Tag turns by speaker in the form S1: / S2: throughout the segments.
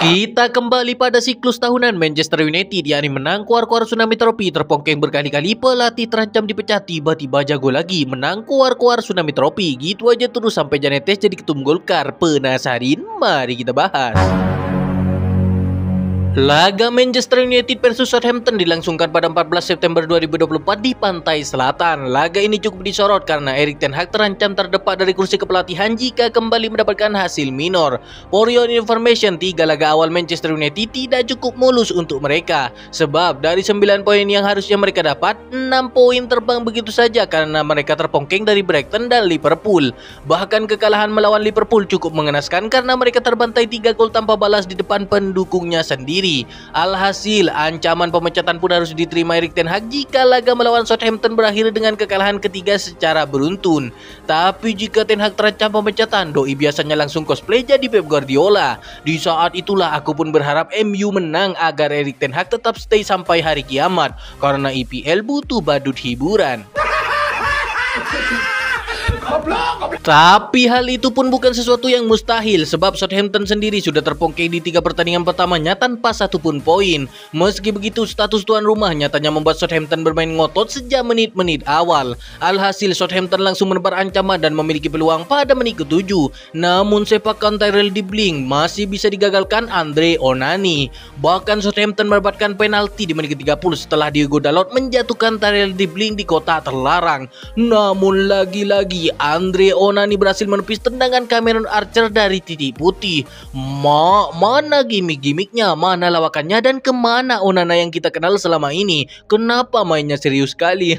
S1: Kita kembali pada siklus tahunan Manchester United, yakni menang kuar-kuar Tsunami Trophy, terpongkeng berkali-kali, pelatih terancam dipecat, tiba-tiba jago lagi menang kuar-kuar Tsunami Trophy. Gitu aja terus sampai Janetes jadi ketum Golkar. Penasarin? Mari kita bahas. Laga Manchester United versus Southampton dilangsungkan pada 14 September 2024 di Pantai Selatan. Laga ini cukup disorot karena Erik ten Hag terancam terdepak dari kursi kepelatihan jika kembali mendapatkan hasil minor. For your information, 3 laga awal Manchester United tidak cukup mulus untuk mereka. Sebab dari 9 poin yang harusnya mereka dapat, 6 poin terbang begitu saja karena mereka terpongkeng dari Brighton dan Liverpool. Bahkan kekalahan melawan Liverpool cukup mengenaskan karena mereka terbantai 3 gol tanpa balas di depan pendukungnya sendiri. Alhasil, ancaman pemecatan pun harus diterima Erik ten Hag jika laga melawan Southampton berakhir dengan kekalahan ketiga secara beruntun. Tapi jika ten Hag terancam pemecatan, doi biasanya langsung cosplay jadi Pep Guardiola. Di saat itulah aku pun berharap MU menang agar Erik ten Hag tetap stay sampai hari kiamat, karena IPL butuh badut hiburan. Tapi hal itu pun bukan sesuatu yang mustahil, sebab Southampton sendiri sudah terpongkeng di 3 pertandingan pertamanya tanpa satupun poin. Meski begitu, status tuan rumah nyatanya membuat Southampton bermain ngotot sejak menit-menit awal. Alhasil, Southampton langsung menebar ancaman dan memiliki peluang pada menit ke-7. Namun sepakan Tyrell Dibling masih bisa digagalkan Andre Onana. Bahkan Southampton mendapatkan penalti di menit ke-30 setelah Diogo Dalot menjatuhkan Tyrell Dibling di kotak terlarang. Namun lagi-lagi Andre Onana berhasil menepis tendangan Cameron Archer dari titik putih. Mana gimmick-gimmicknya, mana lawakannya, dan kemana Onana yang kita kenal selama ini? Kenapa mainnya serius sekali?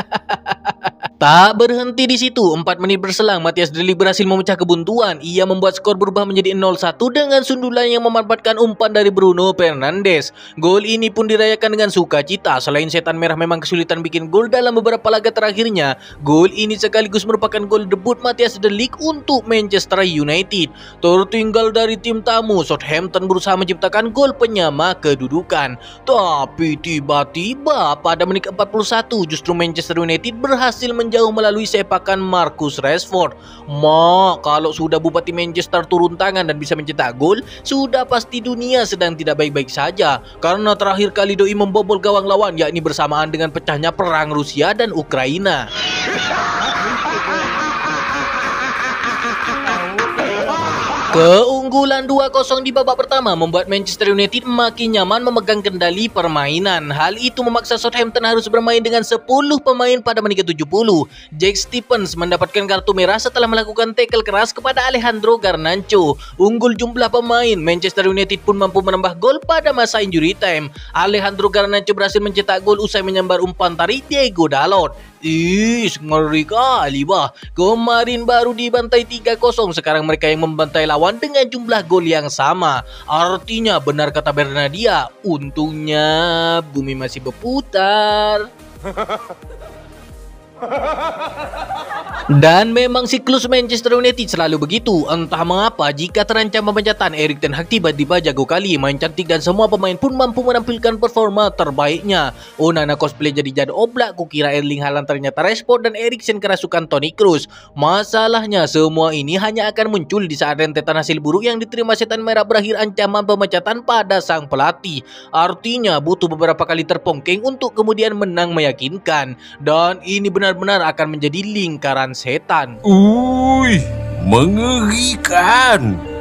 S1: Tak berhenti di situ, 4 menit berselang Matthias de Ligt berhasil memecah kebuntuan. Ia membuat skor berubah menjadi 0-1 dengan sundulan yang memanfaatkan umpan dari Bruno Fernandes. Gol ini pun dirayakan dengan sukacita. Selain setan merah memang kesulitan bikin gol dalam beberapa laga terakhirnya, gol ini sekaligus merupakan gol debut Matthias de Ligt untuk Manchester United. Tertinggal dari tim tamu, Southampton berusaha menciptakan gol penyama kedudukan. Tapi tiba-tiba pada menit ke-41 justru Manchester United berhasil menjauh melalui sepakan Marcus Rashford. Kalau sudah Bupati Manchester turun tangan dan bisa mencetak gol, sudah pasti dunia sedang tidak baik-baik saja. Karena terakhir kali doi membobol gawang lawan, yakni bersamaan dengan pecahnya perang Rusia dan Ukraina. Keunggulan 2-0 di babak pertama membuat Manchester United makin nyaman memegang kendali permainan. Hal itu memaksa Southampton harus bermain dengan 10 pemain pada menit ke-70. Jack Stephens mendapatkan kartu merah setelah melakukan tackle keras kepada Alejandro Garnacho. Unggul jumlah pemain, Manchester United pun mampu menambah gol pada masa injury time. Alejandro Garnacho berhasil mencetak gol usai menyambar umpan tarik Diogo Dalot. Ngeri kali bah. Kemarin baru dibantai 3-0, sekarang mereka yang membantai lawan dengan jumlah gol yang sama. Artinya benar kata Bernadia, untungnya bumi masih berputar. Dan memang siklus Manchester United selalu begitu. Entah mengapa jika terancam pemecatan, Erik ten Hag tiba-tiba jago kali, main cantik dan semua pemain pun mampu menampilkan performa terbaiknya. Onana cosplay jadi Jan Oblak, kukira Erling Haaland ternyata Rashford, dan Eriksen kerasukan Toni Kroos. Masalahnya semua ini hanya akan muncul di saat rentetan hasil buruk yang diterima setan merah berakhir ancaman pemecatan pada sang pelatih. Artinya butuh beberapa kali terpongkeng untuk kemudian menang meyakinkan. Dan ini benar-benar akan menjadi lingkaran setan.
S2: Mengerikan.